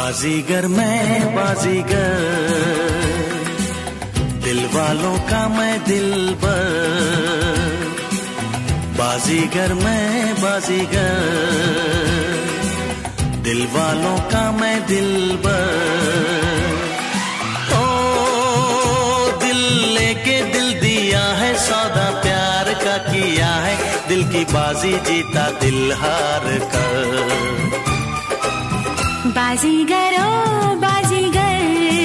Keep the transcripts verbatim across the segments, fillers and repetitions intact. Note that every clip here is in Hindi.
बाजीगर मैं बाजीगर, दिल वालों का मैं दिलबर। बाजीगर मैं बाजीगर, दिल वालों का मैं दिलबर। ओ दिल लेके दिल दिया है, सौदा प्यार का किया है, दिल की बाजी जीता दिल हार कर। बाजीगर ओ बाजीगर,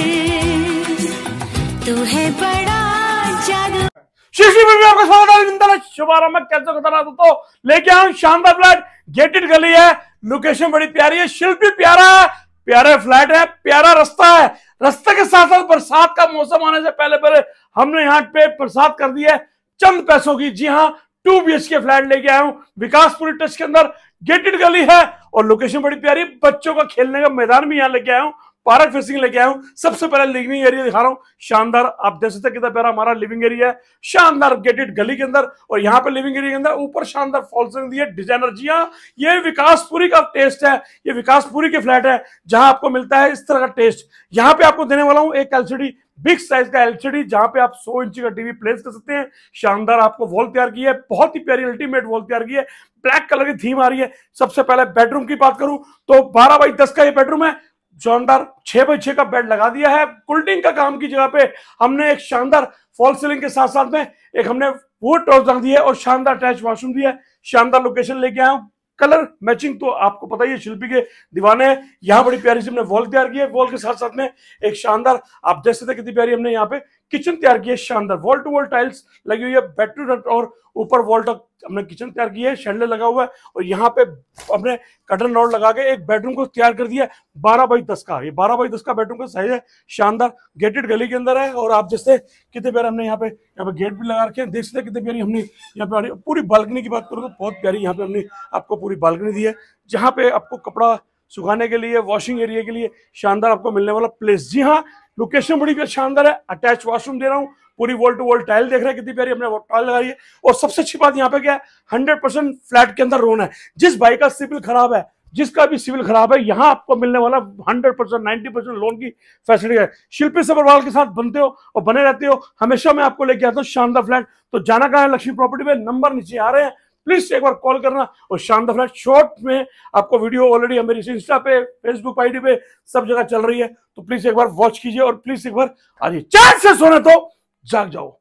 तू है बड़ा जादू। शीशी में आपका स्वागत है। शुभारंभ कैसे बताना दोस्तों, लेके आऊं शानदार फ्लैट। गेटेड गली है, लोकेशन बड़ी प्यारी है, शिल्पी प्यारा है, प्यारे फ्लैट है, प्यारा रास्ता है। रास्ते के साथ साथ बरसात का मौसम आने से पहले पहले हमने यहाँ पे बरसात कर दी है चंद पैसों की। जी हाँ, two B H K flat लेके आया हूँ विकासपुरी टच के अंदर। गेटेड गली है और लोकेशन बड़ी प्यारी, बच्चों का खेलने का मैदान भी यहाँ लेके आया हूँ, पार्क फेसिंग लेके आया हूँ। सबसे पहले लिविंग एरिया दिखा रहा हूँ, शानदार। आप देख सकते हैं कितना प्यारा हमारा लिविंग एरिया है, शानदार गेटेड गली के अंदर। और यहाँ पे लिविंग एरिया के अंदर ऊपर शानदार फॉल सीलिंग दी है, डिजाइनर। जी हाँ, ये विकासपुरी का टेस्ट है, ये विकासपुरी के फ्लैट है जहां आपको मिलता है इस तरह का टेस्ट। यहाँ पे आपको देने वाला हूँ एक एलसीडी, बिग साइज का एलसीडी, जहां पे आप सौ इंच का टीवी प्लेस कर सकते हैं। शानदार आपको वॉल तैयार की है, बहुत ही प्यारी अल्टीमेट वॉल तैयार की है, ब्लैक कलर की थीम आ रही है। सबसे पहले बेडरूम की बात करूं तो बारह बाई दस का ये बेडरूम है, शानदार छह बाई छह का बेड लगा दिया है। कुल्टिंग का काम की जगह पे हमने एक शानदार फॉल सीलिंग के साथ साथ में एक हमने वुड टॉर्च रख दी है और शानदार अटैच वॉशरूम भी है। शानदार लोकेशन लेके आया हूं, कलर मैचिंग तो आपको पता ही है, शिल्पी के दीवाने हैं। यहाँ बड़ी प्यारी सी हमने वॉल तैयार की है, वॉल के साथ साथ में एक शानदार, आप देख सकते हैं कितनी प्यारी हमने यहाँ पे किचन तैयार की है। शानदार वॉल टू वॉल टाइल्स लगी हुई है, बेड टू बेड और ऊपर वॉल तक हमने किचन तैयार की है, शैंडल लगा हुआ है। और यहाँ पे हमने कर्टन रॉड लगा के एक बेडरूम को तैयार कर दिया है बारह बाई दस का। ये बारह बाई दस का बेडरूम का साइज है, शानदार गेटेड गली के अंदर है। और आप जैसे कितने प्यारे हमने यहाँ पे यहाँ पे गेट भी लगा रखे हैं, देख सकते हैं कितने प्यारी हमने यहाँ पे पूरी बालकनी की बात करूँ तो बहुत प्यारी यहाँ पे हमने आपको पूरी बालकनी दी है, जहाँ पे आपको कपड़ा सुखाने के लिए, वॉशिंग एरिया के लिए शानदार आपको मिलने वाला प्लेस। जी हाँ, लोकेशन बड़ी शानदार है, अटैच वॉशरूम दे रहा हूँ, पूरी वॉल टू वॉल टाइल देख रहे हैं कितनी प्यारी हमने टाइल लगाई है। और सबसे अच्छी बात यहाँ पे क्या है, हंड्रेड परसेंट फ्लैट के अंदर लोन है। जिस भाई का सिविल खराब है, जिसका भी सिविल खराब है, यहाँ आपको मिलने वाला hundred percent ninety percent loan की फैसिलिटी है। शिल्पी सब्रवाल के साथ बनते हो और बने रहते हो, हमेशा मैं आपको लेके आता हूँ शानदार फ्लैट। तो जाना कहाँ है, लक्ष्मी प्रॉपर्टी में, नंबर नीचे आ रहे हैं, प्लीज एक बार कॉल करना। और शानदार फ्लैट शॉर्ट में आपको वीडियो ऑलरेडी मेरी इंस्टा पे, फेसबुक आईडी पे सब जगह चल रही है, तो प्लीज एक बार वॉच कीजिए और प्लीज एक बार आइए। चैन से सोने तो जाग जाओ।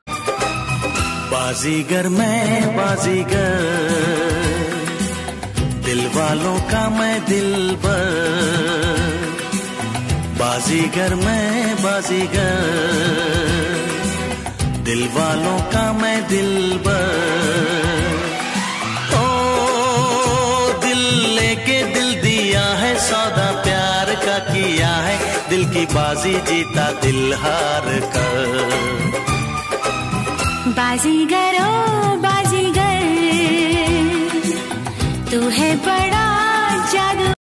बाजीगर मैं बाजीगर, दिल वालों का मैं दिलबर। बाजीगर मैं बाजीगर, दिल वालों का मैं दिलबर। ओ दिल लेके दिल दिया है, सौदा प्यार का किया है, दिल की बाजी जीता दिल हार कर। बाजीगर ओ बाजीगर, तू है बड़ा जादू।